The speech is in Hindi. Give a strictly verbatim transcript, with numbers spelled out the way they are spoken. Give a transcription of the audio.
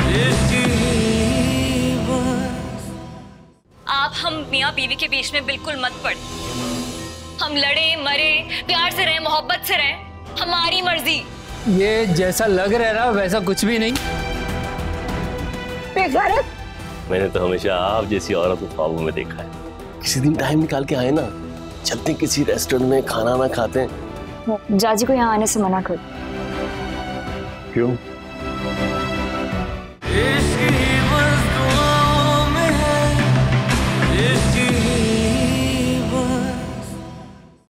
आप हम मियाँ बीवी के बीच में बिल्कुल मत पड़े। हम लड़े मरे, प्यार से रहे, मोहब्बत से रहे, हमारी मर्जी। ये जैसा लग रहा है ना वैसा कुछ भी नहीं। बेगैरत। मैंने तो हमेशा आप जैसी औरत को ख्वाबों में देखा है। किसी दिन टाइम निकाल के आए ना, चलते किसी रेस्टोरेंट में खाना ना खाते हैं। जाजी को यहाँ आने से मना कर। क्यों?